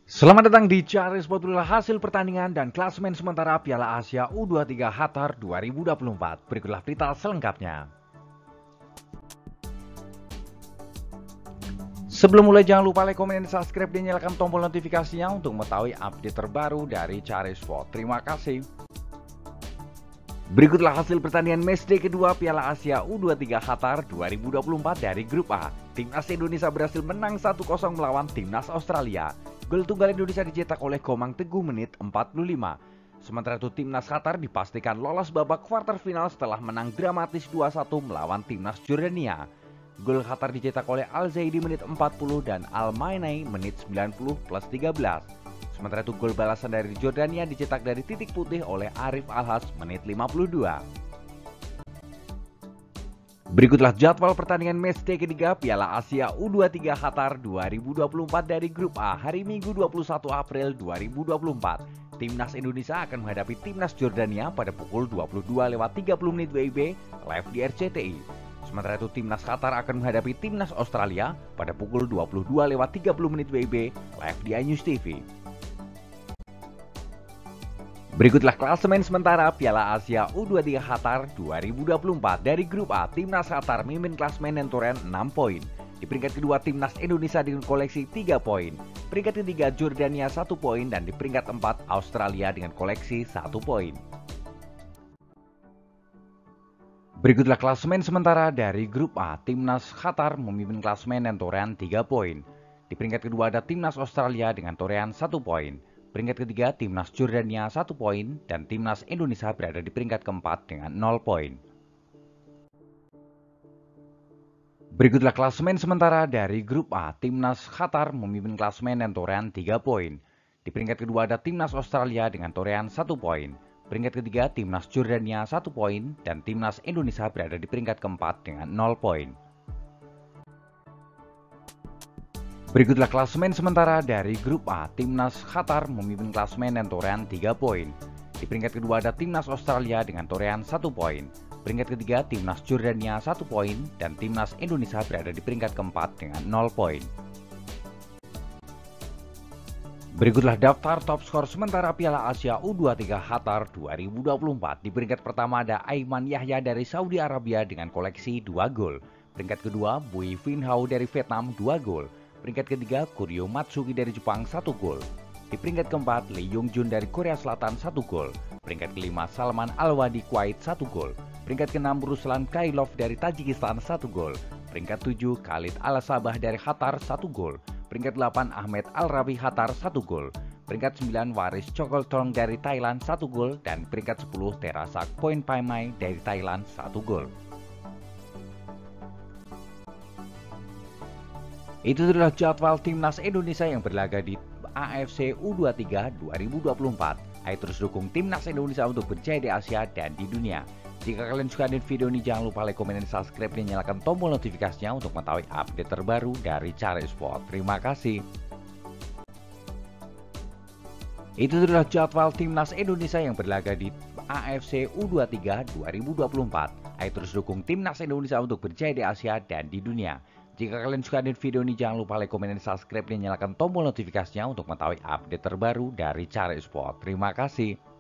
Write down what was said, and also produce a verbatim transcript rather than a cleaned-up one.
Selamat datang di Cari Sport Bola, hasil pertandingan dan klasemen sementara Piala Asia U dua puluh tiga Qatar dua ribu dua puluh empat. Berikutlah berita selengkapnya. Sebelum mulai jangan lupa like, komen, dan subscribe dan nyalakan tombol notifikasinya untuk mengetahui update terbaru dari Cari Sport. Terima kasih. Berikutlah hasil pertandingan matchday kedua Piala Asia U dua puluh tiga Qatar dua ribu dua puluh empat dari grup A. Timnas Indonesia berhasil menang satu kosong melawan Timnas Australia. Gol tunggal Indonesia dicetak oleh Komang Teguh menit empat puluh lima. Sementara itu Timnas Qatar dipastikan lolos babak kuarter final setelah menang dramatis dua satu melawan Timnas Jordania. Gol Qatar dicetak oleh Al-Zaidi menit empat puluh dan Al-Mainai menit sembilan puluh plus tiga belas. Sementara itu gol balasan dari Jordania dicetak dari titik putih oleh Arif Alhas menit lima puluh dua. Berikutlah jadwal pertandingan matchday ketiga Piala Asia U dua puluh tiga Qatar dua ribu dua puluh empat dari grup A hari Minggu dua puluh satu April dua ribu dua puluh empat. Timnas Indonesia akan menghadapi Timnas Jordania pada pukul dua puluh dua lewat tiga puluh menit W I B live di R C T I. Sementara itu Timnas Qatar akan menghadapi Timnas Australia pada pukul dua puluh dua lewat tiga puluh menit W I B live di iNews T V. Berikutlah klasemen sementara Piala Asia U dua puluh tiga Qatar dua ribu dua puluh empat dari grup A. Timnas Qatar memimpin klasemen dan torehan enam poin. Di peringkat kedua Timnas Indonesia dengan koleksi tiga poin. Peringkat ketiga Jordania satu poin dan di peringkat empat Australia dengan koleksi satu poin. Berikutlah klasemen sementara dari grup A. Timnas Qatar memimpin klasemen dan torehan tiga poin. Di peringkat kedua ada Timnas Australia dengan torehan satu poin. Peringkat ketiga Timnas Jordania satu poin dan Timnas Indonesia berada di peringkat keempat dengan nol poin. Berikutlah klasemen sementara dari grup A. Timnas Qatar memimpin klasemen dan torehan tiga poin. Di peringkat kedua ada Timnas Australia dengan torehan satu poin. Peringkat ketiga Timnas Jordania satu poin dan Timnas Indonesia berada di peringkat keempat dengan nol poin. Berikutlah klasemen sementara dari grup A. Timnas Qatar memimpin klasemen dan torehan tiga poin. Di peringkat kedua ada Timnas Australia dengan torehan satu poin. Peringkat ketiga Timnas Jordania satu poin dan Timnas Indonesia berada di peringkat keempat dengan nol poin. Berikutlah daftar top skor sementara Piala Asia U dua puluh tiga Qatar dua ribu dua puluh empat. Di peringkat pertama ada Aiman Yahya dari Saudi Arabia dengan koleksi dua gol. Peringkat kedua Bui Vinhao dari Vietnam dua gol. Peringkat ketiga Kuryo Matsuki dari Jepang satu gol. Di peringkat keempat Lee Yong Jun dari Korea Selatan satu gol. Peringkat kelima Salman Al-Wadi Kuwait satu gol. Peringkat keenam Ruslan Kailov dari Tajikistan satu gol. Peringkat tujuh Khalid Al-Sabah dari Qatar satu gol. Peringkat delapan Ahmed Al-Rabi Qatar satu gol. Peringkat sembilan Waris Chokoltong dari Thailand satu gol dan peringkat sepuluh Terasak Point Paimai dari Thailand satu gol. Itu adalah jadwal Timnas Indonesia yang berlaga di A F C U dua puluh tiga dua ribu dua puluh empat. Ayo terus dukung Timnas Indonesia untuk berjaya di Asia dan di dunia. Jika kalian suka dengan video ini, jangan lupa like, komen, dan subscribe dan nyalakan tombol notifikasinya untuk mengetahui update terbaru dari Cari Sport. Terima kasih. Itu adalah jadwal Timnas Indonesia yang berlaga di A F C U dua puluh tiga dua ribu dua puluh empat. Ayo terus dukung Timnas Indonesia untuk berjaya di Asia dan di dunia. Jika kalian suka dengan video ini, jangan lupa like, komen, dan subscribe dan nyalakan tombol notifikasinya untuk mengetahui update terbaru dari Cari Sport. Terima kasih.